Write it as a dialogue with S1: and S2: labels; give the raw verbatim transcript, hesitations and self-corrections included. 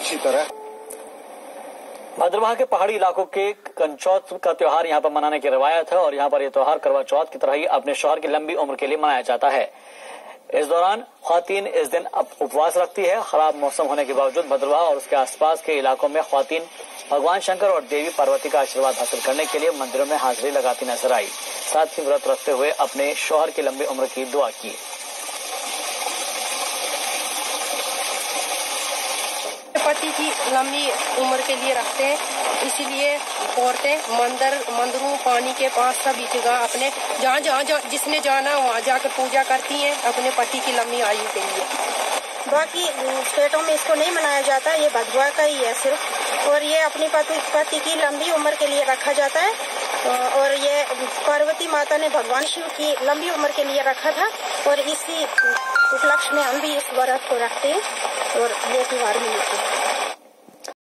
S1: अच्छी तरह।
S2: भद्रवाह के पहाड़ी इलाकों के कंचौथ का त्योहार यहाँ पर मनाने की रवायत है और यहाँ पर यह त्योहार करवा चौथ की तरह ही अपने शौहर की लंबी उम्र के लिए मनाया जाता है। इस दौरान ख्वातीन इस दिन उपवास रखती है। खराब मौसम होने के बावजूद भद्रवाह और उसके आसपास के इलाकों में ख्वातीन भगवान शंकर और देवी पार्वती का आशीर्वाद हासिल करने के लिए मंदिरों में हाजिरी लगाती नजर आई। साथ ही व्रत रखते हुए अपने शौहर की लंबी उम्र की दुआ की।
S3: पति की लंबी उम्र के लिए रखते हैं, इसीलिए औरतें मंदिर मंदिरों पानी के पास सभी जगह अपने जहाँ जहाँ जा, जिसने जाना वहाँ जाकर पूजा करती हैं अपने पति की लंबी आयु के लिए।
S4: बाकी स्टेटों में इसको नहीं मनाया जाता, ये भदरवाह का ही है सिर्फ, और ये अपनी पति पति की लंबी उम्र के लिए रखा जाता है। और ये पार्वती माता ने भगवान शिव की लंबी उम्र के लिए रखा था और इसी उपलक्ष्य में हम भी इस व्रत को रखते हैं और ये त्योहार मनाते हैं।